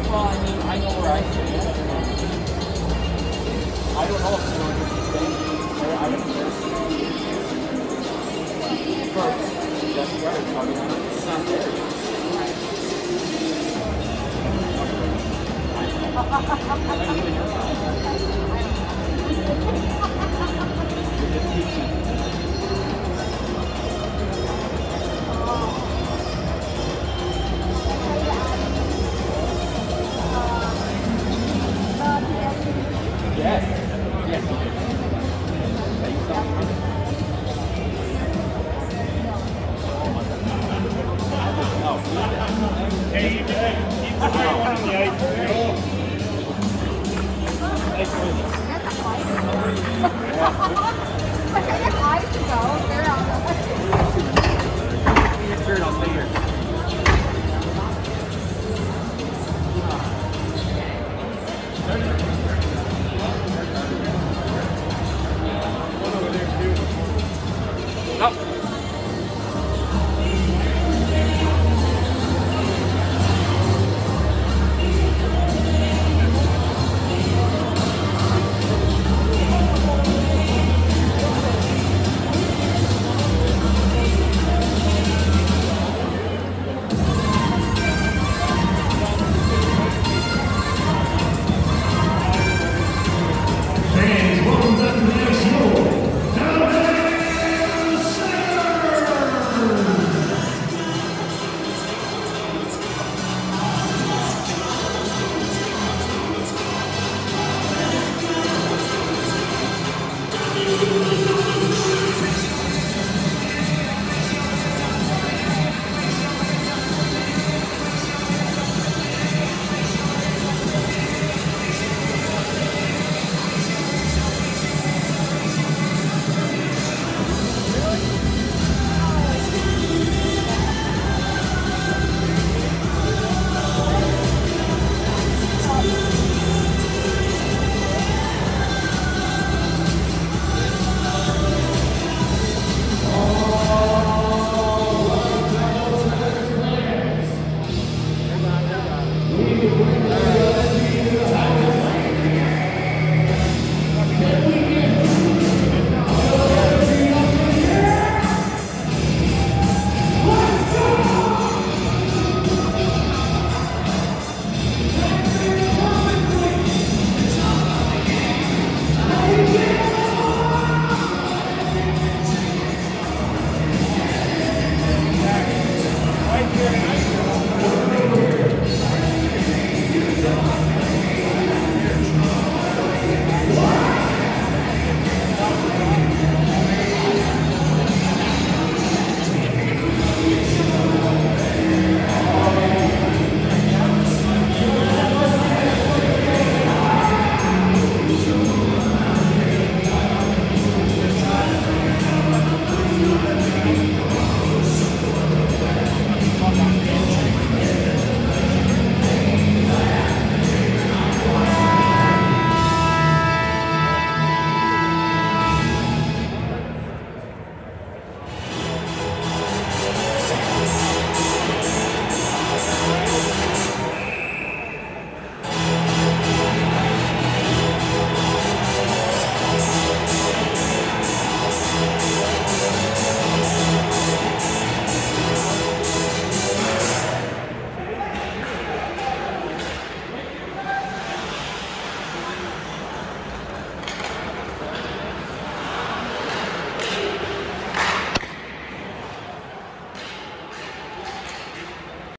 Well, I mean, I know where I stand. I don't know if it's going to be staying there. I don't know. First, that's right. I mean, it's not there. You're just teaching. Yes. Yes. Hey, keep the high one on the ice. We